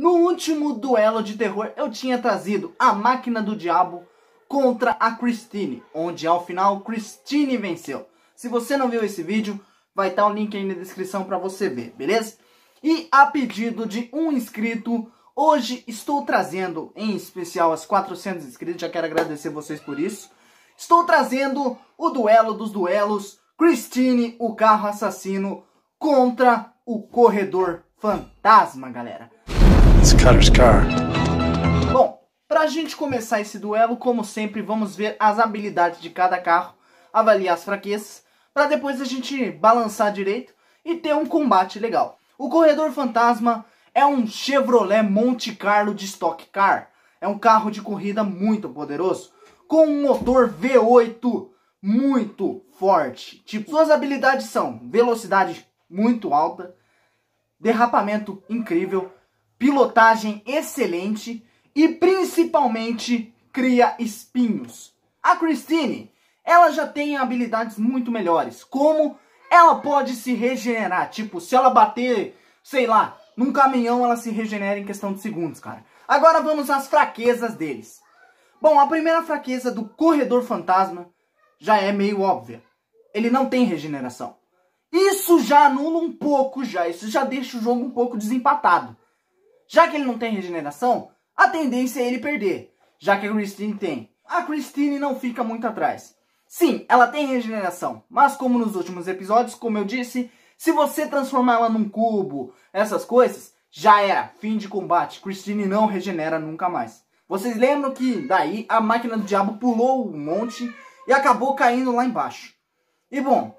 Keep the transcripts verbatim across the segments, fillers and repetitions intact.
No último duelo de terror eu tinha trazido a Máquina do Diabo contra a Christine, onde ao final Christine venceu. Se você não viu esse vídeo, vai estar o link aí na descrição para você ver, beleza? E a pedido de um inscrito, hoje estou trazendo, em especial as quatrocentos inscritos, já quero agradecer vocês por isso. Estou trazendo o duelo dos duelos, Christine, o carro assassino, contra o corredor fantasma, galera. It's Cutter's car. Bom, pra gente começar esse duelo, como sempre, vamos ver as habilidades de cada carro, avaliar as fraquezas, para depois a gente balançar direito e ter um combate legal. O corredor fantasma é um Chevrolet Monte Carlo de Stock Car. É um carro de corrida muito poderoso, com um motor V oito muito forte. Tipo, suas habilidades são velocidade muito alta, derrapamento incrível, pilotagem excelente e principalmente cria espinhos. A Christine, ela já tem habilidades muito melhores, como ela pode se regenerar, tipo, se ela bater, sei lá, num caminhão, ela se regenera em questão de segundos, cara. Agora vamos às fraquezas deles. Bom, a primeira fraqueza do corredor fantasma já é meio óbvia. Ele não tem regeneração. Isso já anula um pouco, já. Isso já deixa o jogo um pouco desempatado. Já que ele não tem regeneração, a tendência é ele perder, já que a Christine tem. A Christine não fica muito atrás. Sim, ela tem regeneração, mas como nos últimos episódios, como eu disse, se você transformar ela num cubo, essas coisas, já era, fim de combate. Christine não regenera nunca mais. Vocês lembram que daí a Máquina do Diabo pulou um monte e acabou caindo lá embaixo. E bom,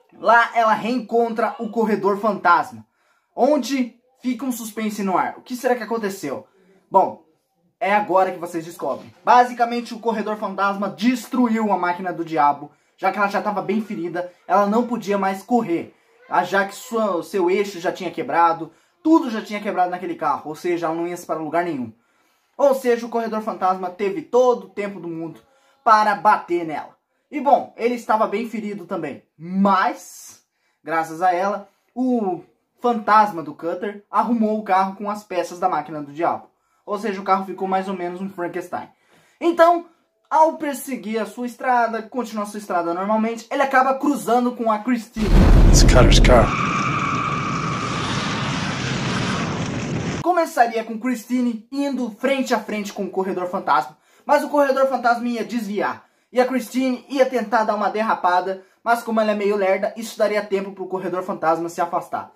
lá ela reencontra o corredor fantasma, onde fica um suspense no ar. O que será que aconteceu? Bom, é agora que vocês descobrem. Basicamente, o corredor fantasma destruiu a Máquina do Diabo, já que ela já estava bem ferida, ela não podia mais correr, já que sua, seu eixo já tinha quebrado, tudo já tinha quebrado naquele carro, ou seja, ela não ia para lugar nenhum. Ou seja, o corredor fantasma teve todo o tempo do mundo para bater nela. E bom, ele estava bem ferido também, mas, graças a ela, o fantasma do Cutter arrumou o carro com as peças da Máquina do Diabo. Ou seja, o carro ficou mais ou menos um Frankenstein. Então, ao perseguir a sua estrada, continuar a sua estrada normalmente, ele acaba cruzando com a Christine. It's Cutter's car. Começaria com Christine indo frente a frente com o corredor fantasma, mas o corredor fantasma ia desviar. E a Christine ia tentar dar uma derrapada, mas como ela é meio lerda, isso daria tempo para o corredor fantasma se afastar.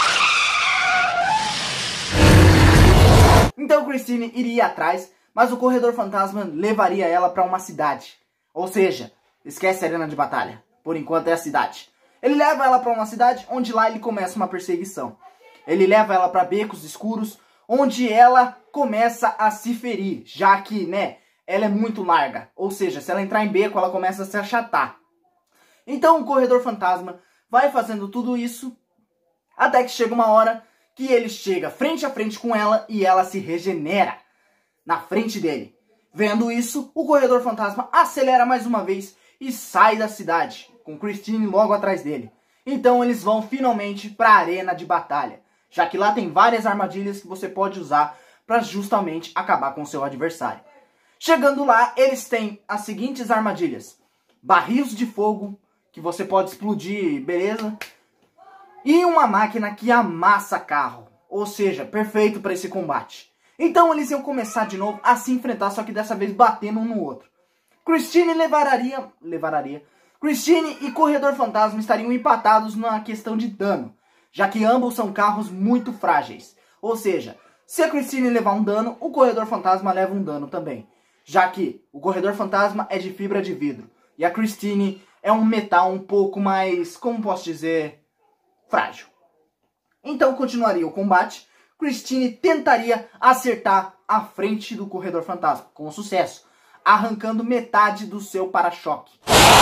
Então Christine iria atrás, mas o corredor fantasma levaria ela para uma cidade. Ou seja, esquece a arena de batalha. Por enquanto é a cidade. Ele leva ela para uma cidade onde lá ele começa uma perseguição. Ele leva ela para becos escuros, onde ela começa a se ferir, já que, né, ela é muito larga. Ou seja, se ela entrar em beco, ela começa a se achatar. Então o corredor fantasma vai fazendo tudo isso, até que chega uma hora que ele chega frente a frente com ela e ela se regenera na frente dele. Vendo isso, o corredor fantasma acelera mais uma vez e sai da cidade, com Christine logo atrás dele. Então eles vão finalmente para a arena de batalha, já que lá tem várias armadilhas que você pode usar para justamente acabar com o seu adversário. Chegando lá, eles têm as seguintes armadilhas: barris de fogo, que você pode explodir, beleza? E uma máquina que amassa carro, ou seja, perfeito para esse combate. Então eles iam começar de novo a se enfrentar, só que dessa vez batendo um no outro. Christine levaria, levaria, Christine e Corredor Fantasma estariam empatados na questão de dano, já que ambos são carros muito frágeis. Ou seja, se a Christine levar um dano, o Corredor Fantasma leva um dano também, já que o Corredor Fantasma é de fibra de vidro e a Christine é um metal um pouco mais, como posso dizer, frágil. Então continuaria o combate. Christine tentaria acertar a frente do corredor fantasma, com sucesso, arrancando metade do seu para-choque.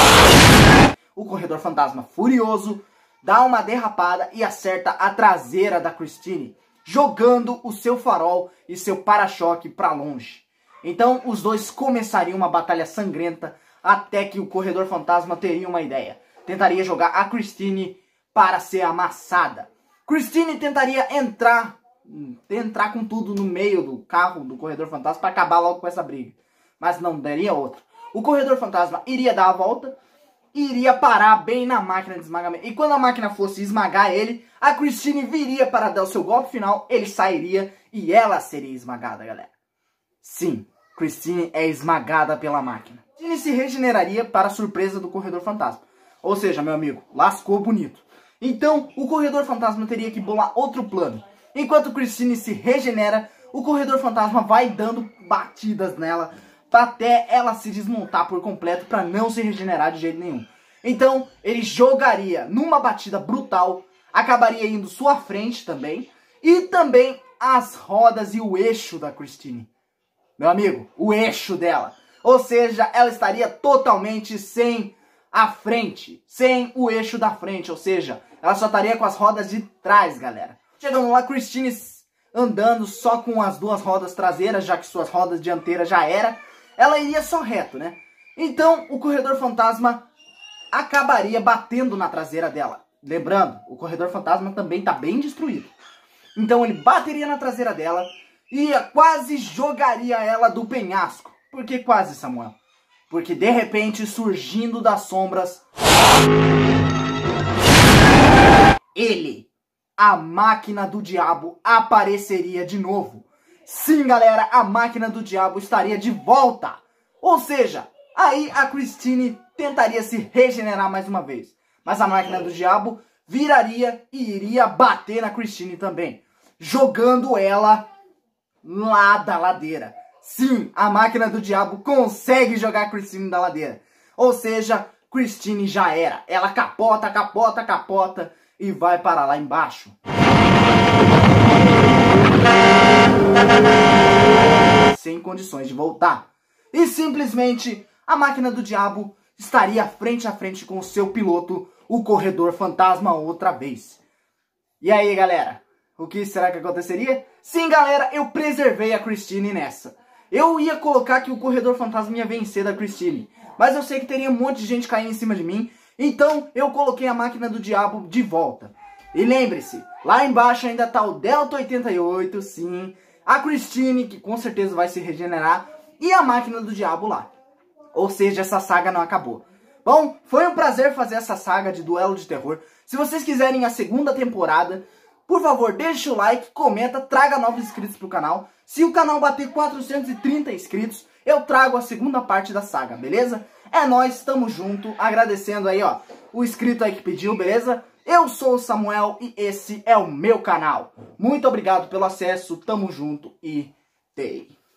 O corredor fantasma, furioso, dá uma derrapada e acerta a traseira da Christine, jogando o seu farol e seu para-choque para longe. Então os dois começariam uma batalha sangrenta, até que o corredor fantasma teria uma ideia. Tentaria jogar a Christine para ser amassada. Christine tentaria entrar entrar com tudo no meio do carro do Corredor Fantasma para acabar logo com essa briga. Mas não daria outra. O Corredor Fantasma iria dar a volta e iria parar bem na máquina de esmagamento. E quando a máquina fosse esmagar ele, a Christine viria para dar o seu golpe final, ele sairia e ela seria esmagada, galera. Sim, Christine é esmagada pela máquina. Christine se regeneraria para a surpresa do Corredor Fantasma. Ou seja, meu amigo, lascou bonito. Então, o Corredor Fantasma teria que bolar outro plano. Enquanto Christine se regenera, o Corredor Fantasma vai dando batidas nela até ela se desmontar por completo para não se regenerar de jeito nenhum. Então, ele jogaria numa batida brutal, acabaria indo sua frente também, e também as rodas e o eixo da Christine. Meu amigo, o eixo dela. Ou seja, ela estaria totalmente sem a frente, sem o eixo da frente, ou seja, ela só estaria com as rodas de trás, galera. Chegando lá, Christine andando só com as duas rodas traseiras, já que suas rodas dianteiras já era, ela iria só reto, né? Então, o Corredor Fantasma acabaria batendo na traseira dela. Lembrando, o Corredor Fantasma também está bem destruído. Então, ele bateria na traseira dela e quase jogaria ela do penhasco. Por que quase, Samuel? Porque de repente, surgindo das sombras, ele, a máquina do diabo, apareceria de novo. Sim, galera, a máquina do diabo estaria de volta. Ou seja, aí a Christine tentaria se regenerar mais uma vez. Mas a máquina do diabo viraria e iria bater na Christine também, jogando ela lá da ladeira. Sim, a máquina do diabo consegue jogar a Christine da ladeira. Ou seja, Christine já era. Ela capota, capota, capota e vai para lá embaixo. Sem condições de voltar. E simplesmente a máquina do diabo estaria frente a frente com o seu piloto, o Corredor Fantasma, outra vez. E aí, galera? O que será que aconteceria? Sim, galera, eu preservei a Christine nessa. Eu ia colocar que o Corredor Fantasma ia vencer da Christine, mas eu sei que teria um monte de gente caindo em cima de mim, então eu coloquei a máquina do diabo de volta. E lembre-se, lá embaixo ainda tá o Delta oitenta e oito, sim, a Christine, que com certeza vai se regenerar, e a máquina do diabo lá. Ou seja, essa saga não acabou. Bom, foi um prazer fazer essa saga de Duelo de Terror. Se vocês quiserem a segunda temporada, por favor, deixe o like, comenta, traga novos inscritos pro canal. Se o canal bater quatrocentos e trinta inscritos, eu trago a segunda parte da saga, beleza? É nóis, tamo junto, agradecendo aí, ó, o inscrito aí que pediu, beleza? Eu sou o Samuel e esse é o meu canal. Muito obrigado pelo acesso, tamo junto e tei.